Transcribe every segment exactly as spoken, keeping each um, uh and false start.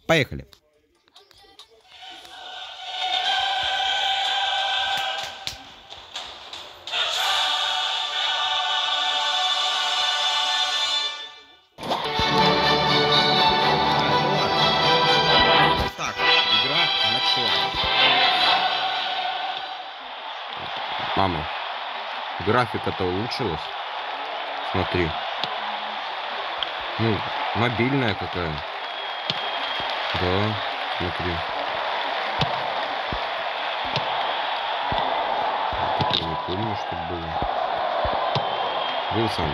Поехали. Так, игра началась. Мама, графика-то улучшилась. Смотри. Ну, мобильная какая. Да, смотри. Я не помню, что было. Вилсон.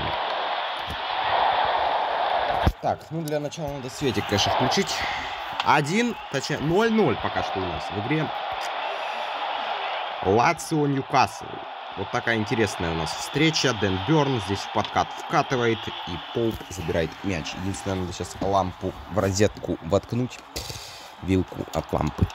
Так, ну для начала надо светик, конечно, включить. Один, точнее, ноль ноль пока что у нас в игре. Лацио Ньюкасл. Вот такая интересная у нас встреча. Дэн Бёрн здесь в подкат вкатывает. И Поуп забирает мяч. Единственное, надо сейчас лампу в розетку воткнуть. Вилку от лампы.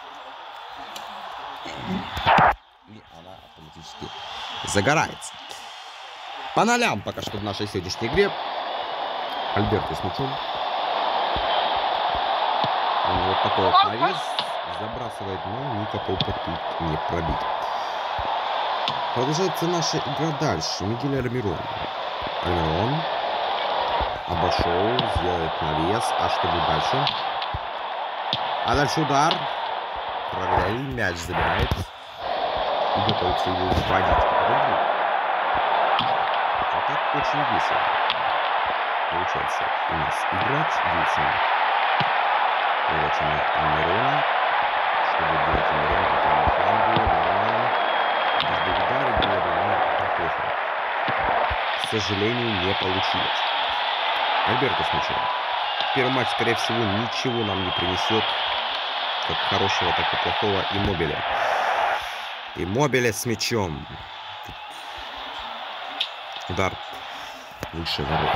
И она автоматически загорается. По нолям пока что в нашей сегодняшней игре. Альберто с мячом. Он вот такой вот навес забрасывает, но никакого тут не пробить. Продолжается наша игра дальше. Мигель Альмирон. Альмирон обошел, сделает навес. А что будет дальше? А дальше удар. Проверяем, мяч забирает. И готовится его вводить. Вот так очень весело получается у нас играть. Вилсон. Передача на Альмирона. Что будет делать Альмирон? Какая на флангу? Нормально. Здесь бы ударить было бы, но плохо. К сожалению, не получилось. Альберто с мячом. Первый матч, скорее всего, ничего нам не принесет. Как хорошего, так и плохого. Иммобиле. Иммобиле с мячом. Удар выше ворот.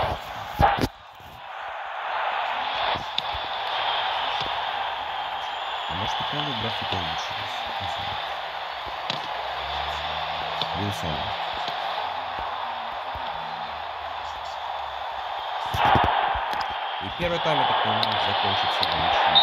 А может, и правда графика улучшилась? Вилсон. И первый тайм, я так понимаю, закончится в ничью.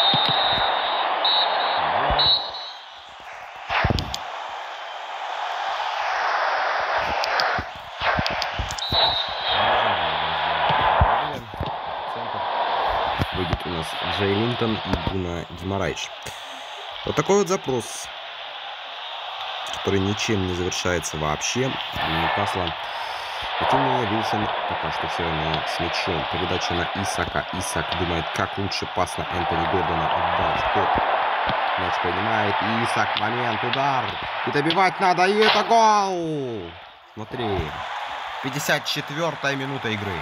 Выйдет у нас Джей Линтон и Буно Гимараиш. Вот такой вот запрос, который ничем не завершается вообще. Ньюкасла. Но тем не менее, Вилсон пока что все равно с мячом. Передача на Исака. Исак думает, как лучше пас на Энтони Гордона отдать. Хоп. Мяч принимает. И Исак, момент, удар. И добивать надо. И это гол! Смотри. пятьдесят четвёртая минута игры.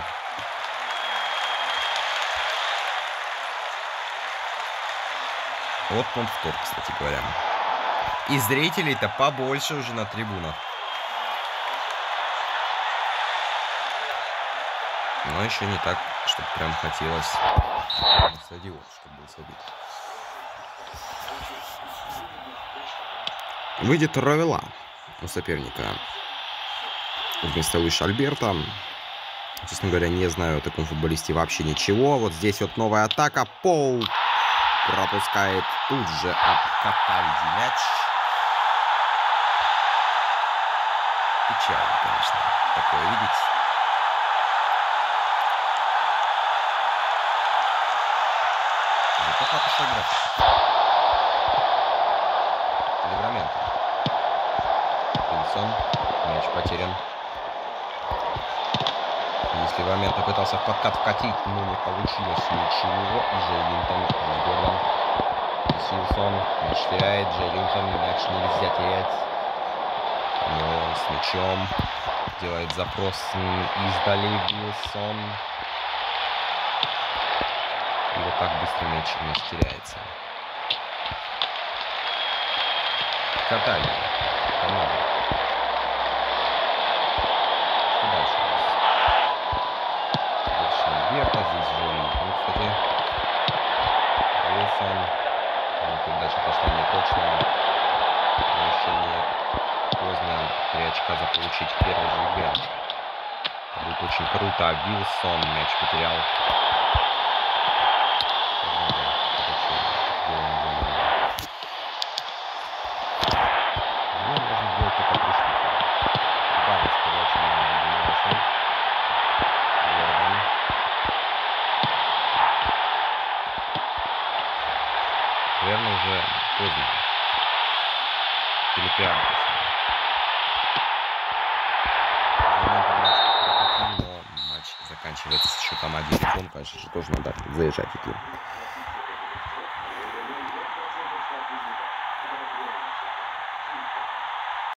Вот он втор, кстати говоря. И зрителей-то побольше уже на трибунах. Но еще не так, чтобы прям хотелось на стадион, чтобы был забит. Выйдет Равела у соперника. Вместо Луиша Альберто. Честно говоря, не знаю о таком футболисте вообще ничего. Вот здесь вот новая атака. Пол пропускает тут же от Капальди мяч. Печально, конечно, такое видеть. Зато хорошая игра. Левраменто. Вилсон. Мяч потерян. Если Ливраменто пытался в подкат вкатить, но не получилось ничего. И Джей Линтон здесь Гордон. Вилсон мяч теряет. Джей Линтон мяч нельзя терять. Но с мячом делает запрос издали Вилсон. И вот так быстро мяч у нас теряется. Катание. Команда. Что дальше у нас? Дальше Альберто. Здесь же Линтон, кстати. Вилсон. Передача пошла не точно. Но еще не поздно три очка заполучить в первой же игре. Будет очень круто. Вилсон мяч потерял. Наверное, уже поздно. Или пиар. Но матч заканчивается с счетом один. Он, конечно же, тоже надо заезжать идти.